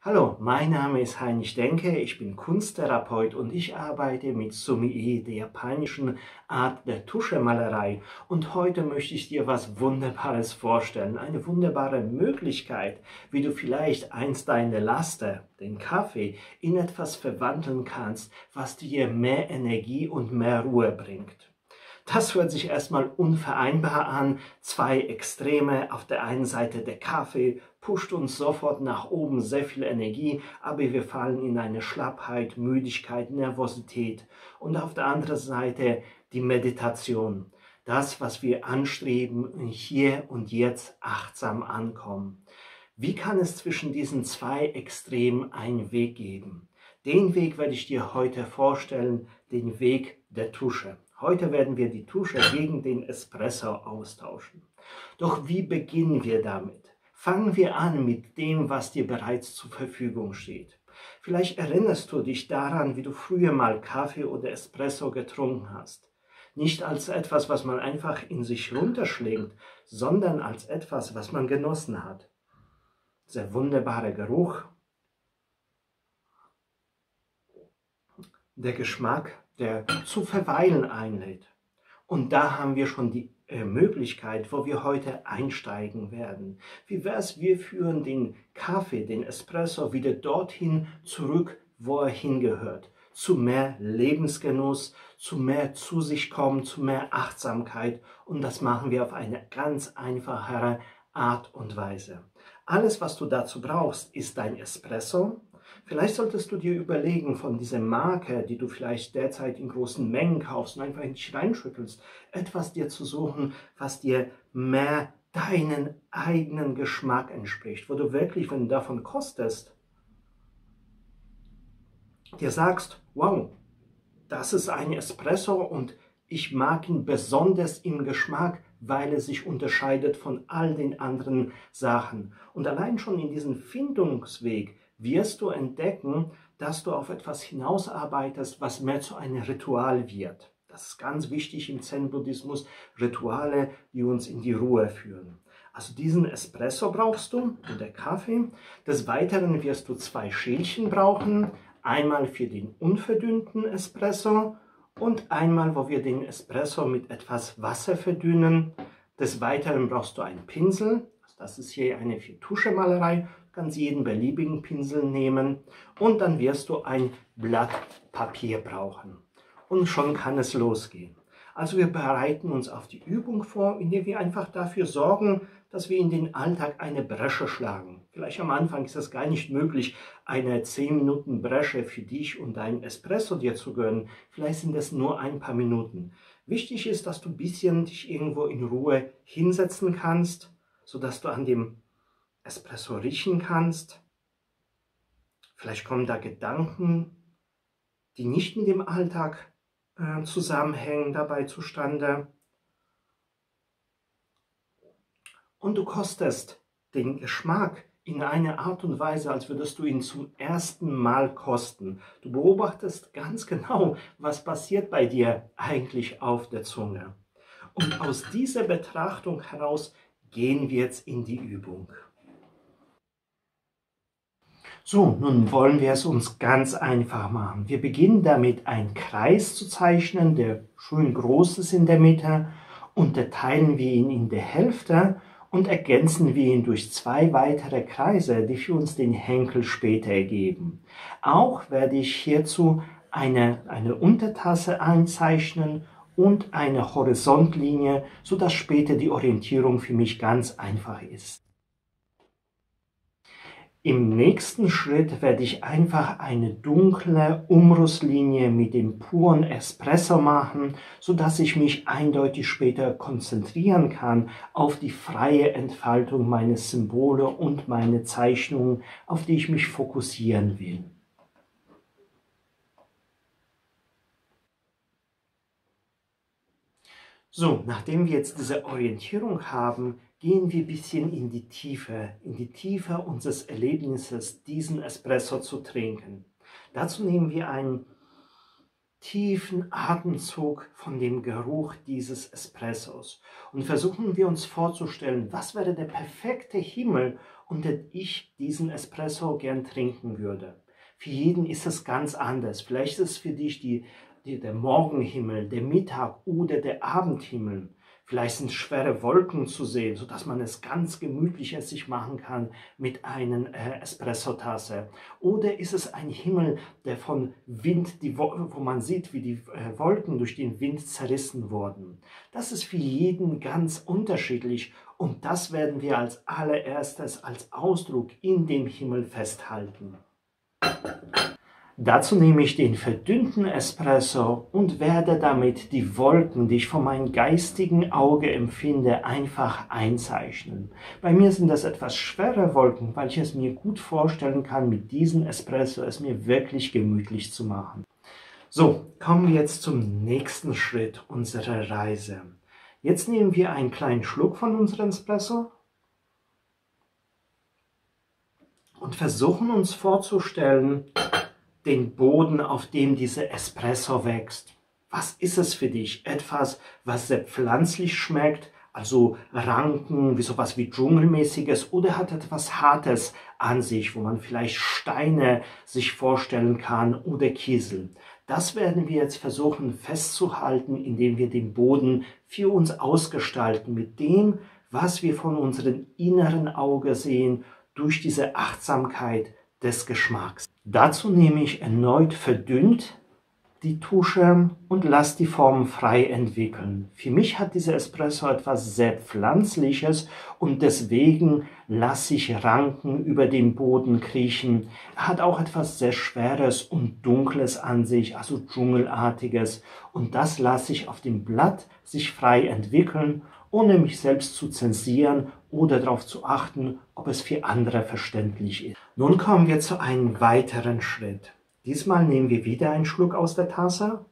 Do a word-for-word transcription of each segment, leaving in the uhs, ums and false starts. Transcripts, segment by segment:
Hallo, mein Name ist Heinrich Denke, ich bin Kunsttherapeut und ich arbeite mit Sumi-e, der japanischen Art der Tuschemalerei. Und heute möchte ich dir was Wunderbares vorstellen, eine wunderbare Möglichkeit, wie du vielleicht einst deine Laster, den Kaffee, in etwas verwandeln kannst, was dir mehr Energie und mehr Ruhe bringt. Das hört sich erstmal unvereinbar an, zwei Extreme, auf der einen Seite der Kaffee pusht uns sofort nach oben sehr viel Energie, aber wir fallen in eine Schlappheit, Müdigkeit, Nervosität und auf der anderen Seite die Meditation, das, was wir anstreben, hier und jetzt achtsam ankommen. Wie kann es zwischen diesen zwei Extremen einen Weg geben? Den Weg werde ich dir heute vorstellen, den Weg der Tusche. Heute werden wir die Tusche gegen den Espresso austauschen. Doch wie beginnen wir damit? Fangen wir an mit dem, was dir bereits zur Verfügung steht. Vielleicht erinnerst du dich daran, wie du früher mal Kaffee oder Espresso getrunken hast. Nicht als etwas, was man einfach in sich runterschlingt, sondern als etwas, was man genossen hat. Dieser wunderbare Geruch, der Geschmack, der zu verweilen einlädt. Und da haben wir schon die äh, Möglichkeit, wo wir heute einsteigen werden. Wie wäre es, wir führen den Kaffee, den Espresso wieder dorthin zurück, wo er hingehört. Zu mehr Lebensgenuss, zu mehr zu sich kommen, zu mehr Achtsamkeit. Und das machen wir auf eine ganz einfache Art und Weise. Alles, was du dazu brauchst, ist dein Espresso. Vielleicht solltest du dir überlegen, von dieser Marke, die du vielleicht derzeit in großen Mengen kaufst und einfach in dich reinschüttelst, etwas dir zu suchen, was dir mehr deinen eigenen Geschmack entspricht, wo du wirklich, wenn du davon kostest, dir sagst, wow, das ist ein Espresso und ich mag ihn besonders im Geschmack, weil er sich unterscheidet von all den anderen Sachen. Und allein schon in diesem Findungsweg wirst du entdecken, dass du auf etwas hinausarbeitest, was mehr zu einem Ritual wird. Das ist ganz wichtig im Zen-Buddhismus, Rituale, die uns in die Ruhe führen. Also diesen Espresso brauchst du und der Kaffee. Des Weiteren wirst du zwei Schälchen brauchen, einmal für den unverdünnten Espresso und einmal, wo wir den Espresso mit etwas Wasser verdünnen. Des Weiteren brauchst du einen Pinsel, das ist hier eine für Tuschemalerei, du kannst jeden beliebigen Pinsel nehmen und dann wirst du ein Blatt Papier brauchen. Und schon kann es losgehen. Also wir bereiten uns auf die Übung vor, indem wir einfach dafür sorgen, dass wir in den Alltag eine Bresche schlagen. Vielleicht am Anfang ist es gar nicht möglich, eine zehn Minuten Bresche für dich und deinen Espresso dir zu gönnen. Vielleicht sind es nur ein paar Minuten. Wichtig ist, dass du ein bisschen dich irgendwo in Ruhe hinsetzen kannst, sodass du an dem Espresso riechen kannst. Vielleicht kommen da Gedanken, die nicht mit dem Alltag äh, zusammenhängen, dabei zustande. Und du kostest den Geschmack in einer Art und Weise, als würdest du ihn zum ersten Mal kosten. Du beobachtest ganz genau, was passiert bei dir eigentlich auf der Zunge. Und aus dieser Betrachtung heraus gehen wir jetzt in die Übung. So, nun wollen wir es uns ganz einfach machen. Wir beginnen damit, einen Kreis zu zeichnen, der schön groß ist in der Mitte. Unterteilen wir ihn in der Hälfte und ergänzen wir ihn durch zwei weitere Kreise, die für uns den Henkel später ergeben. Auch werde ich hierzu eine, eine Untertasse einzeichnen und eine Horizontlinie, sodass später die Orientierung für mich ganz einfach ist. Im nächsten Schritt werde ich einfach eine dunkle Umrisslinie mit dem puren Espresso machen, sodass ich mich eindeutig später konzentrieren kann auf die freie Entfaltung meiner Symbole und meine Zeichnungen, auf die ich mich fokussieren will. So, nachdem wir jetzt diese Orientierung haben, gehen wir ein bisschen in die Tiefe, in die Tiefe unseres Erlebnisses, diesen Espresso zu trinken. Dazu nehmen wir einen tiefen Atemzug von dem Geruch dieses Espressos und versuchen wir uns vorzustellen, was wäre der perfekte Himmel, unter dem ich diesen Espresso gern trinken würde. Für jeden ist es ganz anders. Vielleicht ist es für dich die, die, der Morgenhimmel, der Mittag oder der Abendhimmel. Vielleicht sind schwere Wolken zu sehen, sodass man es ganz gemütlich es sich machen kann mit einer äh, Espressotasse. Oder ist es ein Himmel, der von Wind, die, wo man sieht, wie die äh, Wolken durch den Wind zerrissen wurden. Das ist für jeden ganz unterschiedlich und das werden wir als allererstes als Ausdruck in dem Himmel festhalten. Dazu nehme ich den verdünnten Espresso und werde damit die Wolken, die ich von meinem geistigen Auge empfinde, einfach einzeichnen. Bei mir sind das etwas schwere Wolken, weil ich es mir gut vorstellen kann, mit diesem Espresso es mir wirklich gemütlich zu machen. So, kommen wir jetzt zum nächsten Schritt unserer Reise. Jetzt nehmen wir einen kleinen Schluck von unserem Espresso und versuchen uns vorzustellen, den Boden, auf dem dieser Espresso wächst. Was ist es für dich? Etwas, was sehr pflanzlich schmeckt, also Ranken, wie sowas wie Dschungelmäßiges, oder hat etwas Hartes an sich, wo man vielleicht Steine sich vorstellen kann oder Kiesel. Das werden wir jetzt versuchen festzuhalten, indem wir den Boden für uns ausgestalten, mit dem, was wir von unserem inneren Auge sehen, durch diese Achtsamkeit des Geschmacks. Dazu nehme ich erneut verdünnt die Tusche und lasse die Form frei entwickeln. Für mich hat dieser Espresso etwas sehr Pflanzliches und deswegen lasse ich Ranken über den Boden kriechen. Er hat auch etwas sehr Schweres und Dunkles an sich, also Dschungelartiges. Und das lasse ich auf dem Blatt sich frei entwickeln, ohne mich selbst zu zensieren oder darauf zu achten, ob es für andere verständlich ist. Nun kommen wir zu einem weiteren Schritt. Diesmal nehmen wir wieder einen Schluck aus der Tasse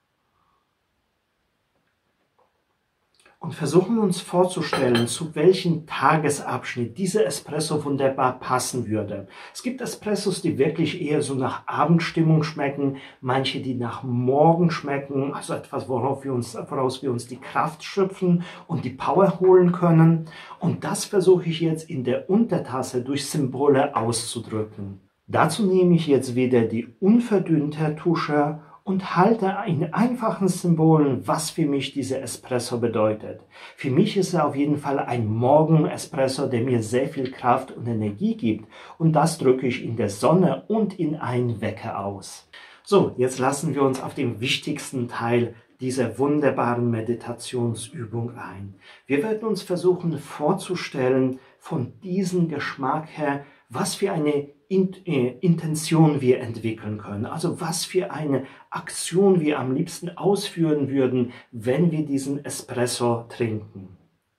und versuchen uns vorzustellen, zu welchem Tagesabschnitt dieser Espresso wunderbar passen würde. Es gibt Espressos, die wirklich eher so nach Abendstimmung schmecken, manche, die nach Morgen schmecken, also etwas, worauf wir uns, woraus wir uns die Kraft schöpfen und die Power holen können. Und das versuche ich jetzt in der Untertasse durch Symbole auszudrücken. Dazu nehme ich jetzt wieder die unverdünnte Tusche und halte in einfachen Symbolen, was für mich dieser Espresso bedeutet. Für mich ist er auf jeden Fall ein Morgen-Espresso, der mir sehr viel Kraft und Energie gibt. Und das drücke ich in der Sonne und in einen Wecker aus. So, jetzt lassen wir uns auf den wichtigsten Teil dieser wunderbaren Meditationsübung ein. Wir werden uns versuchen vorzustellen, von diesem Geschmack her, was für eine Intention wir entwickeln können, also was für eine Aktion wir am liebsten ausführen würden, wenn wir diesen Espresso trinken.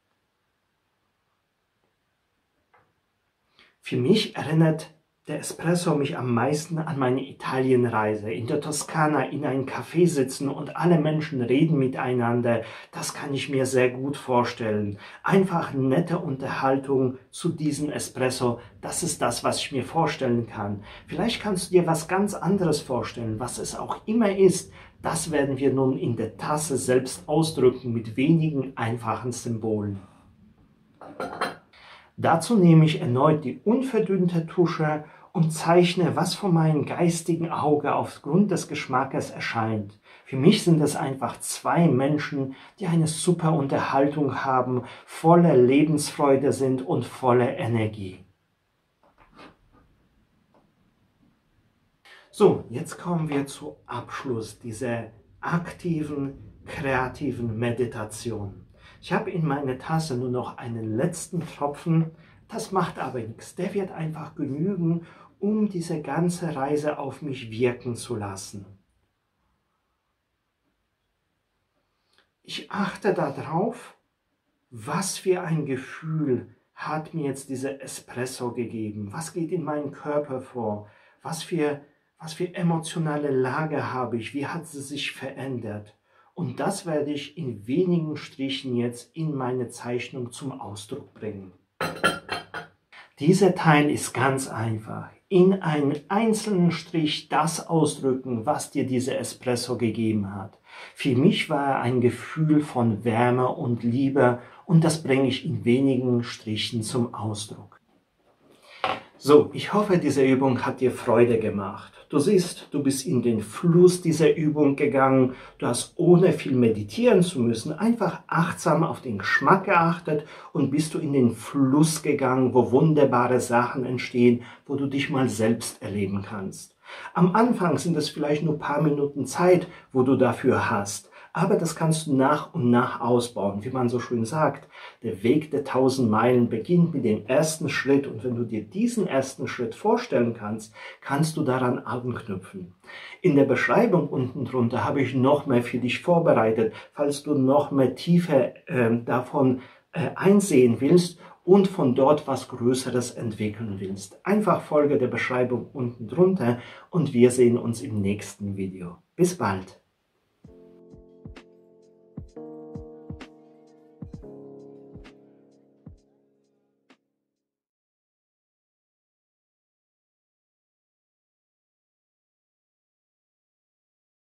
Für mich erinnert der Espresso mich am meisten an meine Italienreise. In der Toskana in einem Café sitzen und alle Menschen reden miteinander, das kann ich mir sehr gut vorstellen. Einfach nette Unterhaltung zu diesem Espresso, das ist das, was ich mir vorstellen kann. Vielleicht kannst du dir was ganz anderes vorstellen, was es auch immer ist. Das werden wir nun in der Tasse selbst ausdrücken mit wenigen einfachen Symbolen. Dazu nehme ich erneut die unverdünnte Tusche und zeichne, was von meinem geistigen Auge aufgrund des Geschmackes erscheint. Für mich sind es einfach zwei Menschen, die eine super Unterhaltung haben, voller Lebensfreude sind und voller Energie. So, jetzt kommen wir zum Abschluss dieser aktiven, kreativen Meditation. Ich habe in meiner Tasse nur noch einen letzten Tropfen, das macht aber nichts. Der wird einfach genügen, um diese ganze Reise auf mich wirken zu lassen. Ich achte darauf, was für ein Gefühl hat mir jetzt dieser Espresso gegeben, was geht in meinen Körper vor, was für, was für emotionale Lage habe ich, wie hat sie sich verändert. Und das werde ich in wenigen Strichen jetzt in meine Zeichnung zum Ausdruck bringen. Dieser Teil ist ganz einfach. in einen einzelnen Strich das ausdrücken, was dir dieser Espresso gegeben hat. Für mich war er ein Gefühl von Wärme und Liebe und das bringe ich in wenigen Strichen zum Ausdruck. So, ich hoffe, diese Übung hat dir Freude gemacht. Du siehst, du bist in den Fluss dieser Übung gegangen. Du hast ohne viel meditieren zu müssen einfach achtsam auf den Geschmack geachtet und bist du in den Fluss gegangen, wo wunderbare Sachen entstehen, wo du dich mal selbst erleben kannst. Am Anfang sind es vielleicht nur ein paar Minuten Zeit, wo du dafür hast. Aber das kannst du nach und nach ausbauen, wie man so schön sagt. Der Weg der tausend Meilen beginnt mit dem ersten Schritt und wenn du dir diesen ersten Schritt vorstellen kannst, kannst du daran anknüpfen. In der Beschreibung unten drunter habe ich noch mehr für dich vorbereitet, falls du noch mehr Tiefe äh, davon äh, einsehen willst und von dort was Größeres entwickeln willst. Einfach folge der Beschreibung unten drunter und wir sehen uns im nächsten Video. Bis bald!